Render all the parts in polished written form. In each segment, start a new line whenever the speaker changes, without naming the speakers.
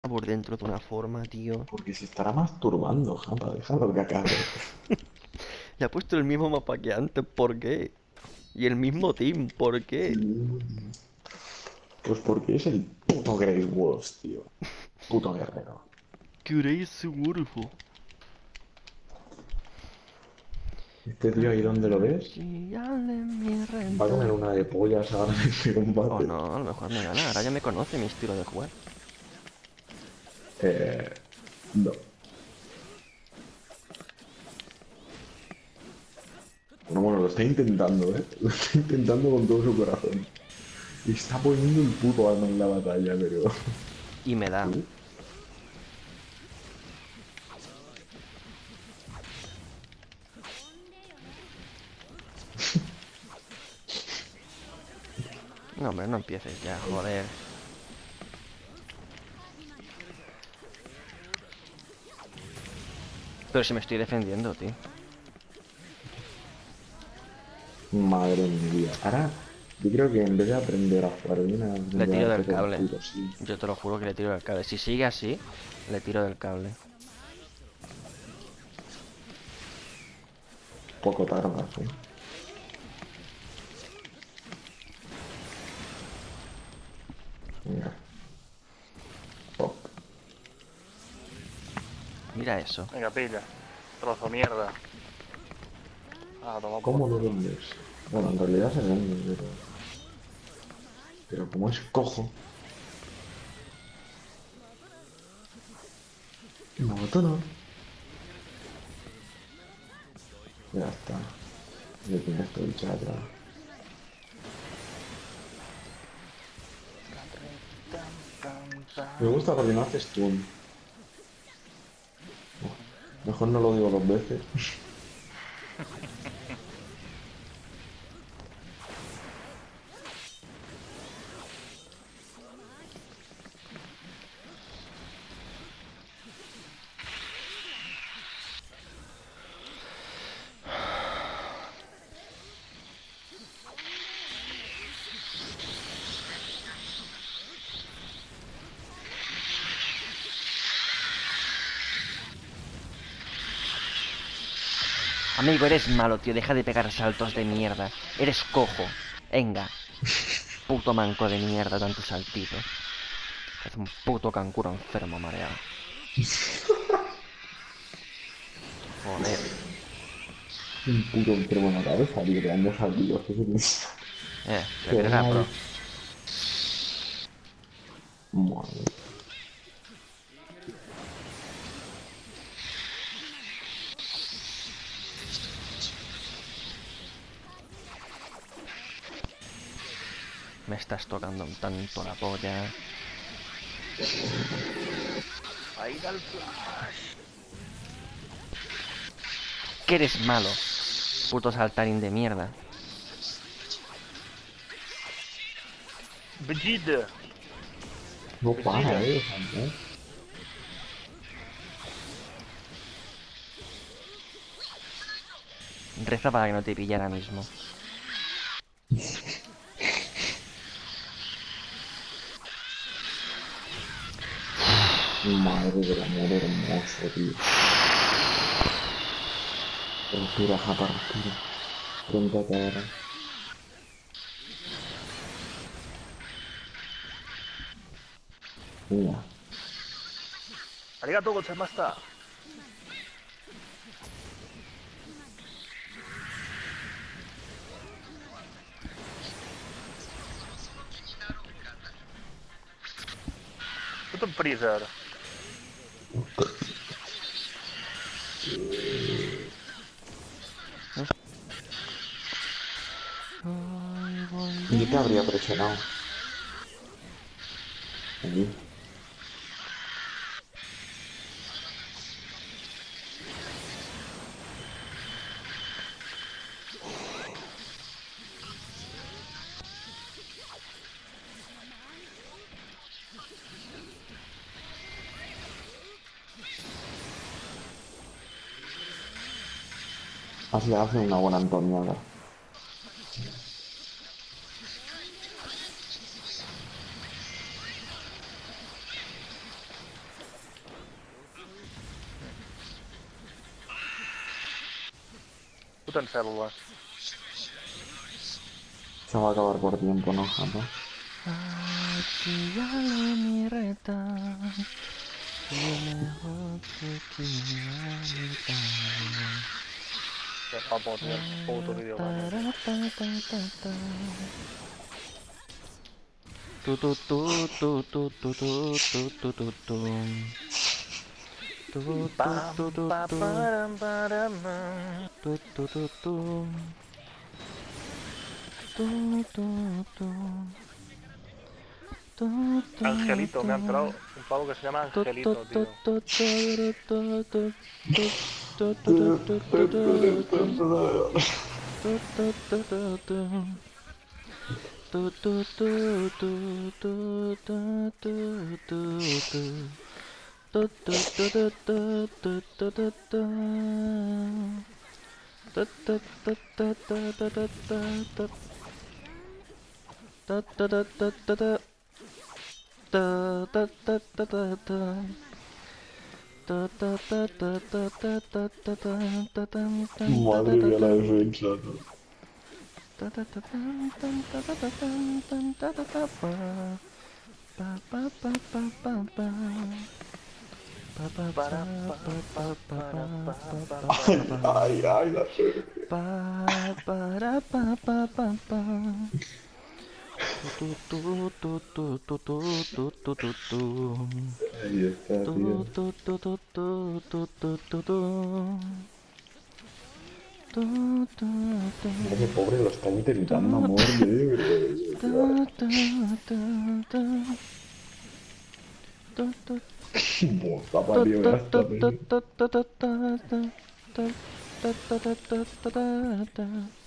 por dentro de una forma, tío.
Porque se estará masturbando, japa, déjalo que acabe.
Le ha puesto el mismo mapa que antes, ¿por qué? Y el mismo team, ¿por qué?
Pues porque es el puto Grey Wolves, tío. Puto guerrero.
Crazy Wolfo.
Este tío ahí donde lo ves,
Mi
va a
rento.
comer una de pollas ahora en este
Oh
combate.
no, a lo mejor me gana. Ahora ya me conoce mi estilo de jugar.
Eh, no. Bueno, lo está intentando, ¿eh? Lo está intentando con todo su corazón. Está poniendo el puto alma en la batalla, pero...
Y me da.
¿Tú?
No, hombre, no empieces ya, joder. Pero si me estoy defendiendo, tío.
Madre mía. Ahora, yo creo que en vez de aprender a jugar bien, a
Le
aprender a
tiro del
darte por
cable.
culo, sí.
Yo te lo juro que le tiro del cable. Si sigue así, le tiro del cable.
Poco tardas, ¿eh? Venga, pop.
Mira eso.
Venga, pilla. Trozo mierda. Ah, toma por
¿Cómo lo
culo.
vendes? Bueno, en realidad se vende, pero... Pero como es cojo... No, tú no. Ya está. Ya tienes todo el chat atrás. Me gusta porque no haces stun. Mejor no lo digo dos veces.
Amigo, eres malo, tío. Deja de pegar saltos de mierda. Eres cojo. Venga. Puto manco de mierda, tanto saltito. Es un puto cancuro enfermo, mareado. Joder.
Un puto enfermo en la cabeza, tío, creando saltillos.
Se
Qué
cree la pro.
guay. Madre.
Me estás tocando un tanto la polla.
Ahí da el flash.
Que eres malo. Puto saltarín de mierda.
Vegeta.
No para,
Vegeta.
o sea, ¿no?
Reza para que no te pille ahora mismo.
Madre del amor hermoso, tío. Respira, japa, respira. Pronto ahora. Mira.
Arigato gozaimashita. Puto freezer.
Yo te habría presionado. Allí. Así hace una buena Antoniada.
Puta en células.
Se va a acabar por tiempo, ¿no, Jato?
Achígale mi reta. Lo mejor que quiera.
Que vamos, tío, el puto videogame, tío.
Tu tu tu tu tu tu tu tu tu tu tu. Tu tu
Pam,
tu tu
pa,
tu.
param, param, pam.
Tu tu tu tu. Tu tu tu. Tu tu
Angelito,
tu.
me ha entrado un pavo que se llama
Tu tu
Angelito,
tu
tío.
tu tu tu tu tu. Tu tu tu tu tu tu tu. Tu tu tu tu tu. Tu tu tu tu tu tu tu tu tu. Tu tu tu tu tu tu tu tu tu. Tu tu tu tu tu tu tu tu. Tu tu tu tu tu tu. Tu tu tu tu tu tu. Tu tu tu tu tu tu tu tu tu tu tum tum tu
Madre
tu tu
mía, la
tum.
defensa, ¿no?
Tu tu tu tum tum tu tu tu tum tum tu tu tu pa. Pa pa pa pa pa pa. Pa pa pa
Para, pa,
pa
pa,
pa pa
para, pa,
pa pa
pa,
pa
pa.
pa
Ay,
pa.
ay, ay, la suerte.
Pa pa ra pa pa pa pa. Tu tu tu tu tu tu tu tu tu tu.
Ahí está,
Tu
tío.
tu tu tu tu tu tu tu tu. Tu tu tu.
Ese pobre lo está intentando a
Tu
muerte,
tu tu tu tu. Tu tu
Buah, está
tu
parido
tu
ya
tu
está,
tu
tío.
tu tu tu tu. Tu tu tu tu tu tu tu.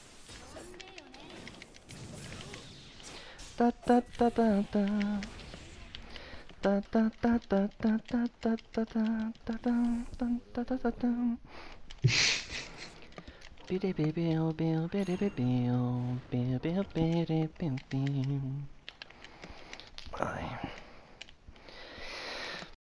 Ta ta ta ta ta. Ta ta ta ta ta ta ta ta ta ta ta ta ta ta. Bidi bidi bidi bidi bidi bidi bidi bidi bidi. Ay.